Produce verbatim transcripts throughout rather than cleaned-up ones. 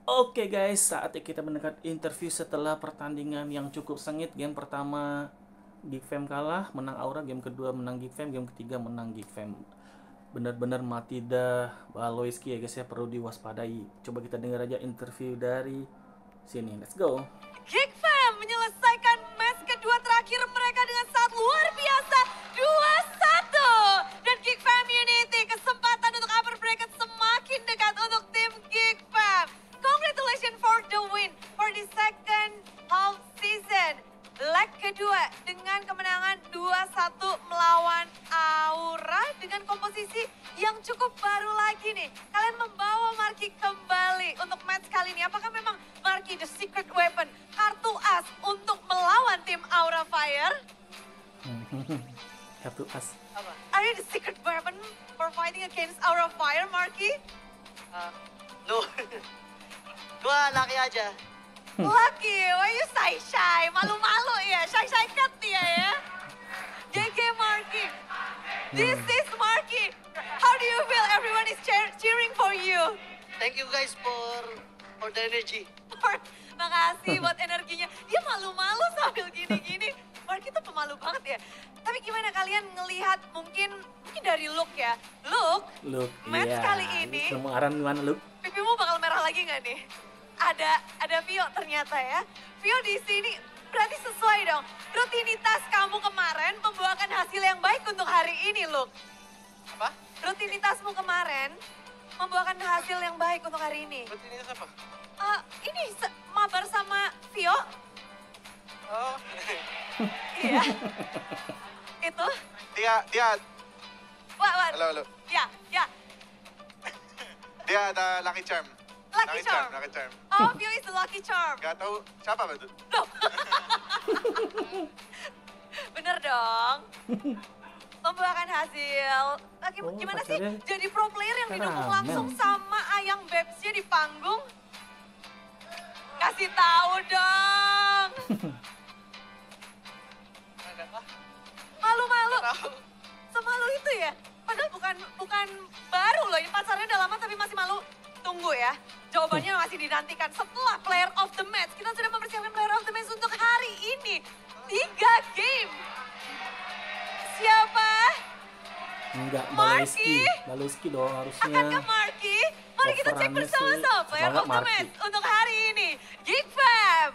Oke guys, saatnya kita mendengar interview setelah pertandingan yang cukup sengit. Game pertama Geek Fam kalah, menang Aura. Game kedua menang Geek Fam, game ketiga menang Geek Fam. Benar-benar mati dah Baloiski ya guys ya, perlu diwaspadai. Coba kita dengar aja interview dari sini. Let's go. Geek Fam menyelesaikan match kedua terakhir mereka dengan sangat luar biasa dua satu. Dan Geek Fam Unity kesempatan untuk upper bracket semakin dekat untuk tim Geek Fam. Congratulations for the win for the second half season. Leg kedua dengan kemenangan dua satu melawan Aura dengan komposisi yang cukup baru lagi nih. Kalian membawa Marky kembali untuk match kali ini. Apakah memang Marky the secret weapon, kartu as untuk melawan tim Aura Fire? Kartu as. Apa? Are you the secret weapon for fighting against Aura Fire, Marky? Uh, no. Gua laki aja. Lucky, why you shy-shy? Malu-malu ya, shy-shy cut dia ya. G G Marky. This is Marky. How do you feel? Everyone is cheer cheering for you. Thank you guys for for the energy. Makasih buat energinya. Dia malu-malu sambil gini-gini. Marky tuh pemalu banget ya. Tapi gimana kalian ngelihat mungkin mungkin dari look ya? Look, Look, match iya. kali ini. Semua aran gimana look? Pipimu bakal merah lagi nggak nih? Ada ada Vio ternyata ya. Vio di sini berarti sesuai dong. Rutinitas kamu kemarin membuahkan hasil yang baik untuk hari ini, look. Apa? Rutinitasmu kemarin membuahkan hasil yang baik untuk hari ini. Rutinitas apa? Eh, ini se- mabar sama Vio. Oh. Iya. Itu. Dia, dia, Wah, wah. halo, halo. Ya, ya. Dia ada Lucky Charm. Lucky Charm. Lucky Charm. Oh, Vio is the lucky charm. Gak tahu siapa ba itu? Loh. Bener dong. Membuahkan hasil. Lagi Oh, gimana sih pacarnya jadi pro player yang didukung Karamel. langsung sama Ayang Babesnya di panggung? Kasih tahu dong. Enggak tahu. Malu-malu. Tahu. Semalu itu ya? Padahal bukan bukan baru loh. Ini pacarnya udah lama tapi masih malu. Tunggu ya. Jawabannya masih dinantikan setelah player of the match. Kita sudah mempersiapkan player of the match untuk hari ini. Tiga game. Siapa? Enggak, Marky? Baloiski. Baloiski dong harusnya. Akankah Marky? Mari kita cek Overrunnya bersama-sama sih player semangat of the Marky. match untuk hari ini. Geek Fam.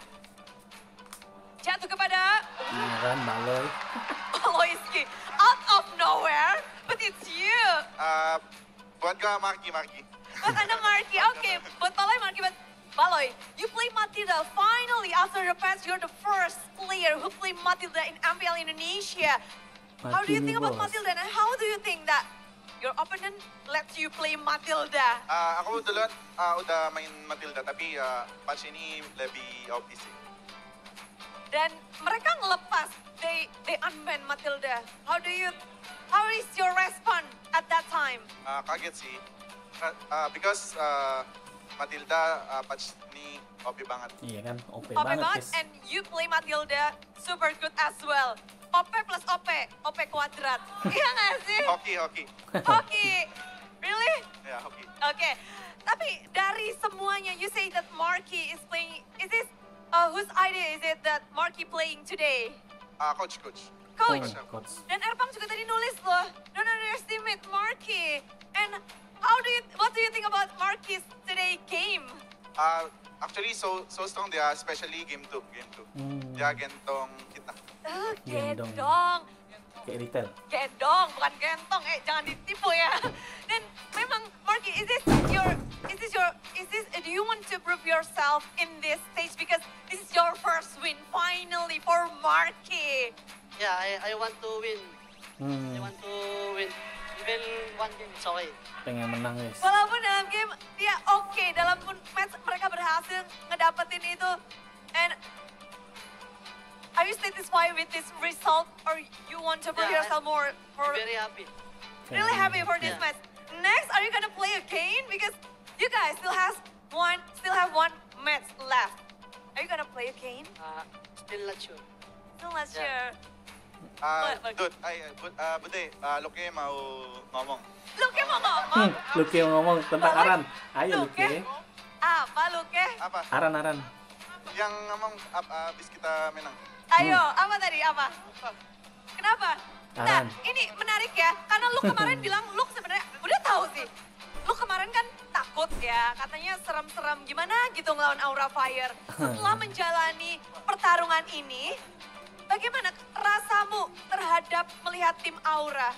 Jatuh kepada Nah kan, Baloy. Loiski. Out of nowhere, but it's you. Ah, buat ka Marky, Marky. Buat Anda Marky, oke. Buat Baloy Marky, but Baloy, you play Matilda. Finally, after the patch, you're the first player who play Matilda in M P L Indonesia. How do you Marky think nih, about bos. Matilda? And how do you think that your opponent lets you play Matilda? Ah, ako duluan, ah, udah main Matilda, tapi ah, patch ini lebih O P sih. Dan mereka ngelepas, they they unban Matilda. How do you, how is your response at that time? Ah, kaget sih. Ah, ah, because ah, Matilda ah, patch ini O P banget. Iya kan, O P O P banget banget, guys. and you play Matilda super good as well. O P plus O P, O P kuadrat. Iya nggak sih? Hoki, hoki. Hoki. Really? Ya, hoki. Oke. Tapi dari semuanya, you say that Marky is playing, is this, uh, whose idea is it that Marky playing today? Ah, coach, coach. Coach. Oh, coach. Dan Erpang juga tadi nulis loh, don't underestimate Marky. And how do you, what do you think about Marky's today game? Ah, actually, so so strong dia, especially game two, game two. Hmm. Dia gentong kita. Oh, Gendong. gendong. Kayak retail. Gendong, bukan gentong. Eh, jangan ditipu ya. Dan memang, Marky, is this your, is this your, is this, do you want to prove yourself in this stage? Because this is your first win, finally, for Marky. Yeah, I I want to win. Hmm, I want to win. Even one game is okay. pengen menang guys. Walaupun dalam game, dia oke. Dalam pun match, mereka berhasil ngedapetin itu. And are you satisfied with this result? Or you want to prove Yeah, yourself more? For, I'm very happy. really happy for this Yeah. match. Next, are you gonna play again? Because you guys still has one, still have one match left. Are you gonna play again? Uh, still not sure. Still not Yeah. sure. Ah, What- what- Dut, ay, but, ah, Bude, ah, Luke mau ngomong. Luke mau ngomong. Hmm, Luke yang ngomong tentang Boleh? Aran. Ayo Luke? Luke. Apa Luke? Apa? Aran Aran. Yang ngomong ab- abis kita menang. Ayo, apa tadi? Apa? Kenapa? Nah, Aran. ini menarik ya, karena lu kemarin bilang lu sebenarnya udah tahu sih. Lu kemarin kan takut ya, katanya serem-serem gimana gitu ngelawan Aura Fire. Setelah menjalani pertarungan ini, bagaimana rasamu terhadap melihat tim Aura?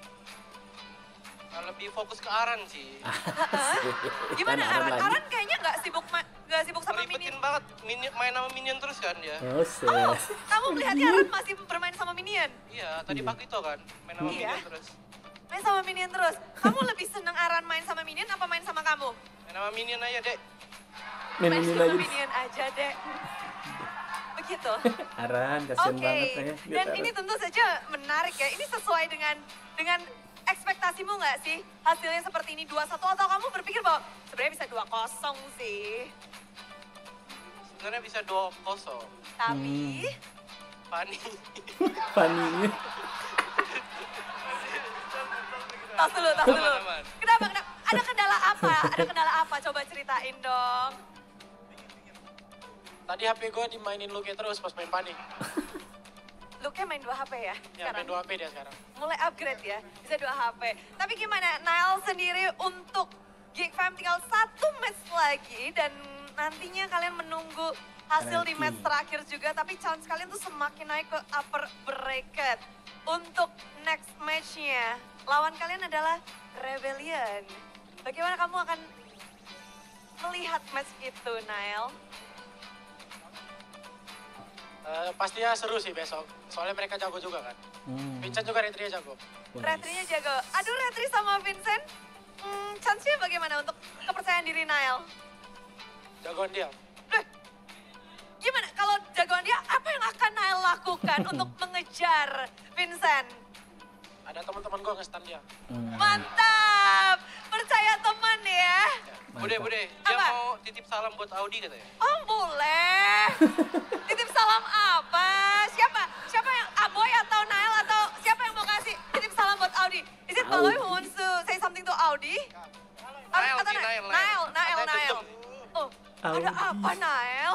Lebih fokus ke Aran sih. Gimana Kan Aran Aran? lagi. Aran kayaknya nggak sibuk ma- nggak sibuk sama minion. Ribetin banget, minion, main sama minion terus kan dia. Oh, set. Oh, kamu melihatnya Aran masih bermain sama minion? Iya, tadi Pak Tito kan, main sama Iya. minion terus. Main sama minion terus. Kamu lebih seneng Aran main sama minion apa main sama kamu? Main sama minion aja, Dek. Main Main minion sama aja. minion aja deh. Begitu. Aran, kasihan Oke, banget ya. dan ini tentu saja menarik ya. Ini sesuai dengan dengan ekspektasimu nggak sih? Hasilnya seperti ini dua satu atau kamu berpikir bahwa sebenarnya bisa dua kosong sih? Sebenarnya bisa dua kosong. Tapi Fani. Fanny. tas dulu, tas dulu. Aman, aman. Kenapa, kenapa? Ada kendala apa? Ada kendala apa? Coba ceritain dong. Tadi H P gue dimainin Luke terus pas main panik. Luke main dua H P ya Ya, sekarang? main dua H P dia sekarang. Mulai upgrade ya, bisa dua H P. Tapi gimana, Nail sendiri untuk Geek Fam tinggal satu match lagi dan nantinya kalian menunggu hasil di Ranking. match terakhir juga. Tapi chance kalian tuh semakin naik ke upper bracket. Untuk next match-nya, lawan kalian adalah Rebellion. Bagaimana kamu akan melihat match itu, Nail? Eh, pastinya seru sih besok. Soalnya mereka jago juga kan. Hmm. Vincent juga retri jago. Retrinya jago. Aduh, Retri sama Vincent, hmm, chance-nya bagaimana untuk kepercayaan diri Nail? Jagoan dia. Duh, gimana kalau jagoan dia, apa yang akan Nail lakukan untuk mengejar Vincent? Ada teman-teman gue nge-stun dia. Hmm. Mantap, percaya teman ya. Bude, Mantap. Bude, dia Apa? mau titip salam buat Audi katanya. Oh boleh. Titip salam apa? Siapa? Siapa yang Aboy atau Nail atau siapa yang mau kasih titip salam buat Audi? Is it Baloy who wants to say something to Audi? Nail Atau sih, Na- Nail, Nail. Nail, Nail, Katanya Nail. tutup. Oh, ada Audi. apa Nail?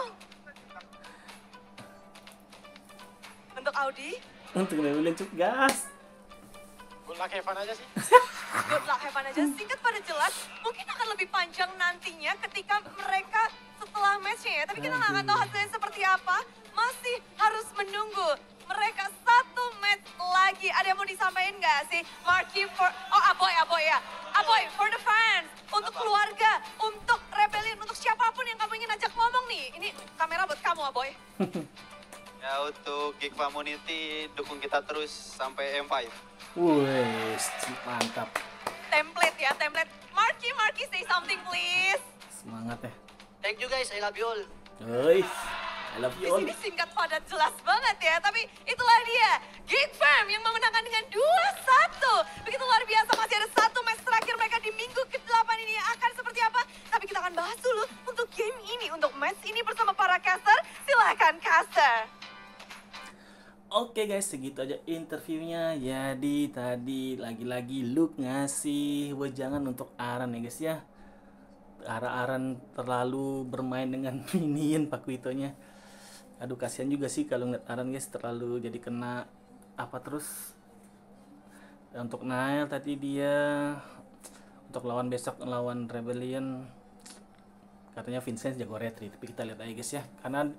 Untuk Audi? Untuk Rebellion cuk gas. Good luck Evan aja sih. Good luck, have fun aja. Singkat pada jelas, mungkin akan lebih panjang nantinya ketika mereka setelah match-nya ya. Tapi kita nggak akan tahu hasilnya seperti apa. Masih harus menunggu. Mereka satu match lagi. Ada yang mau disampaikan nggak sih? Marky for... Oh, Aboy, Aboy ya. Aboy, for the fans. Untuk keluarga, untuk Rebellion, untuk siapapun yang kamu ingin ajak ngomong nih. Ini kamera buat kamu, Aboy. Ya untuk Geek Community dukung kita terus sampai M lima. Wih, mantap. Template ya, template. Marky, Marky, say something please. Semangat ya. Thank you guys, I love you all. Woi, I love Di you all. sini singkat padat jelas banget ya, tapi itulah dia Geek Fam yang memenangkan dengan dua satu. Begitu luar biasa, masih ada satu match terakhir mereka di minggu ke delapan ini akan seperti apa? Tapi kita akan bahas dulu untuk game ini, untuk match ini bersama para caster. Silahkan caster. Oke guys, segitu aja interviewnya. Jadi tadi lagi-lagi Luke ngasih wejangan untuk Aran ya guys ya. Aran terlalu bermain dengan minion Pakuitonya. Aduh kasihan juga sih kalau ngeliat Aran guys, terlalu jadi kena apa terus. Dan untuk Nail tadi dia untuk lawan besok lawan Rebellion katanya Vincent jago retri, tapi kita lihat aja guys ya. Karena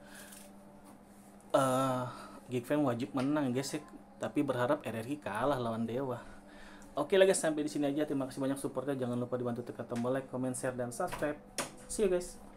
eh Geek Fam wajib menang guys ya, tapi berharap R R Q kalah lawan Dewa. Oke lah guys, sampai di sini aja. Terima kasih banyak supportnya. Jangan lupa dibantu tekan tombol like, comment, share, dan subscribe. See you guys.